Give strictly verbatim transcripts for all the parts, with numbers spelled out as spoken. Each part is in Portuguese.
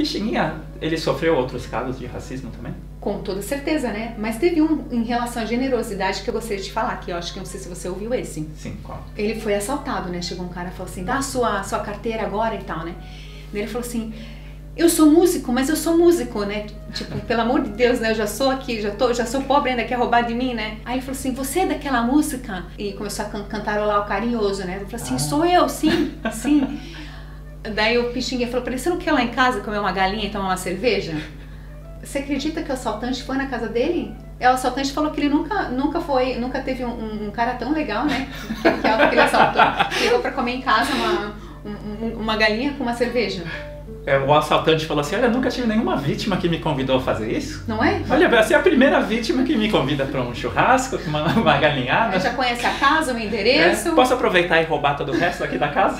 Pixinguinha, ele sofreu outros casos de racismo também? Com toda certeza, né? Mas teve um em relação à generosidade que eu gostaria de falar, que eu acho que não sei se você ouviu esse. Sim, qual? Ele foi assaltado, né? Chegou um cara e falou assim, dá a sua, sua carteira agora e tal, né? Ele falou assim, eu sou músico, mas eu sou músico, né? Tipo, pelo amor de Deus, né? Eu já sou aqui, já, tô, já sou pobre ainda, quer roubar de mim, né? Aí ele falou assim, você é daquela música? E começou a can cantarolar o carinhoso, né? Ele falou assim, ah. sou eu, sim, sim. Daí o Pixinguinha falou pra ele, você não quer ir lá em casa comer uma galinha e tomar uma cerveja? Você acredita que o assaltante foi na casa dele? O assaltante falou que ele nunca, nunca foi, nunca teve um, um cara tão legal, né? Que, que é o que ele assaltou. Levou pra comer em casa uma, um, uma galinha com uma cerveja. É, o assaltante falou assim, olha, nunca tive nenhuma vítima que me convidou a fazer isso. Não é? Olha, você é a primeira vítima que me convida para um churrasco, uma, uma galinhada. Já conhece a casa, o endereço. É, posso aproveitar e roubar todo o resto aqui da casa?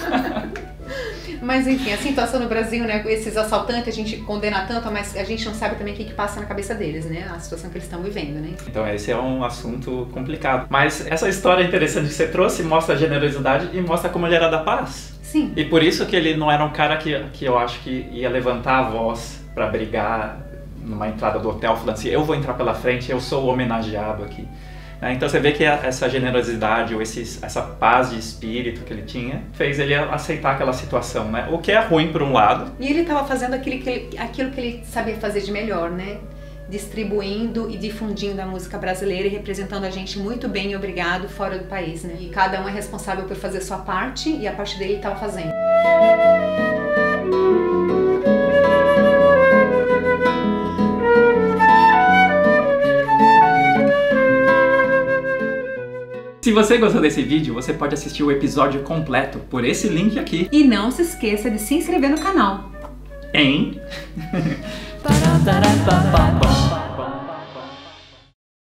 Mas enfim, a situação no Brasil, né, esses assaltantes, a gente condena tanto, mas a gente não sabe também o que, que passa na cabeça deles, né, a situação que eles estão vivendo, né. Então esse é um assunto complicado. Mas essa história interessante que você trouxe mostra a generosidade e mostra como ele era da paz. Sim. E por isso que ele não era um cara que, que eu acho que ia levantar a voz para brigar numa entrada do hotel, falando assim, eu vou entrar pela frente, eu sou o homenageado aqui. Então você vê que essa generosidade ou esse, essa paz de espírito que ele tinha fez ele aceitar aquela situação, né? O que é ruim por um lado. E ele estava fazendo aquilo que, ele, aquilo que ele sabia fazer de melhor, né? Distribuindo e difundindo a música brasileira e representando a gente muito bem e obrigado fora do país, né? E cada um é responsável por fazer a sua parte e a parte dele ele estava fazendo. Se você gostou desse vídeo, você pode assistir o episódio completo por esse link aqui. E não se esqueça de se inscrever no canal. Em...